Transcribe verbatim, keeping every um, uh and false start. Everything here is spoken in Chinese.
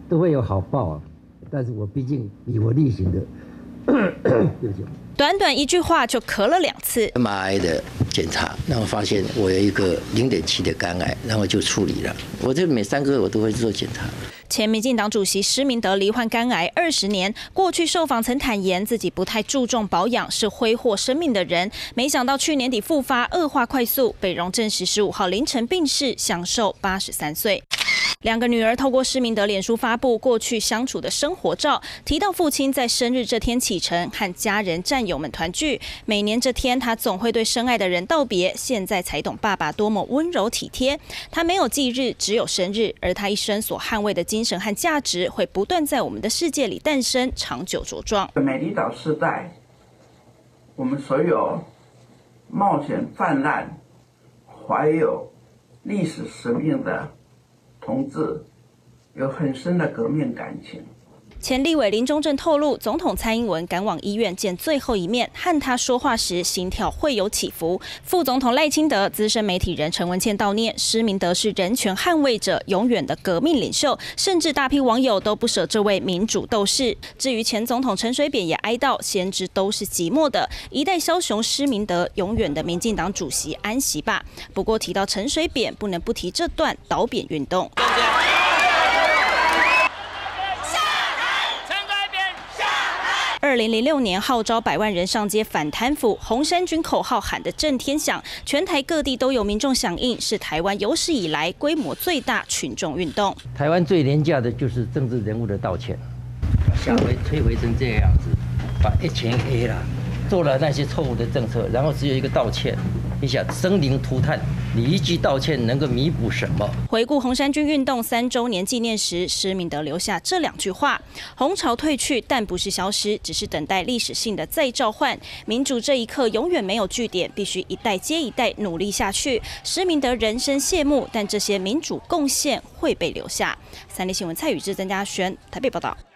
都会有好报啊。但是我毕竟比我例行的，对不起。 短短一句话就咳了两次。 M R I 的检查，然后发现我有一个零点七的肝癌，然后就处理了。我这每三个月我都会做检查。 前民进党主席施明德罹患肝癌二十年，过去受访曾坦言自己不太注重保养，是挥霍生命的人。没想到去年底复发，恶化快速，北荣证实十五号凌晨病逝，享寿八十三岁。两个女儿透过施明德脸书发布过去相处的生活照，提到父亲在生日这天启程和家人战友们团聚。每年这天，他总会对深爱的人道别，现在才懂爸爸多么温柔体贴。他没有忌日，只有生日，而他一生所捍卫的精神和价值，会不断在我们的世界里诞生，长久茁壮。 美丽岛世代，我们所有冒险泛滥、怀有历史使命的同志有很深的革命感情。 前立委林中正透露，总统蔡英文赶往医院见最后一面，和他说话时心跳会有起伏。副总统赖清德、资深媒体人陈文茜悼念施明德是人权捍卫者，永远的革命领袖，甚至大批网友都不舍这位民主斗士。至于前总统陈水扁也哀悼，先知都是寂寞的，一代枭雄施明德，永远的民进党主席安息吧。不过提到陈水扁，不能不提这段倒扁运动。二零零六年号召百万人上街反贪腐，红衫军口号喊得震天响，全台各地都有民众响应，是台湾有史以来规模最大群众运动。 台湾最廉价的就是政治人物的道歉，下回摧毁成这个样子，把一群黑啦，做了那些错误的政策，然后只有一个道歉，一下生灵涂炭，你一句道歉能够弥补什么？ 回顾红衫军运动三周年纪念时，施明德留下这两句话：红潮退去，但不是消失，只是等待历史性的再召唤。民主这一刻永远没有据点，必须一代接一代努力下去。施明德人生谢幕，但这些民主贡献会被留下。三立新闻蔡宇智、曾家轩台北报道。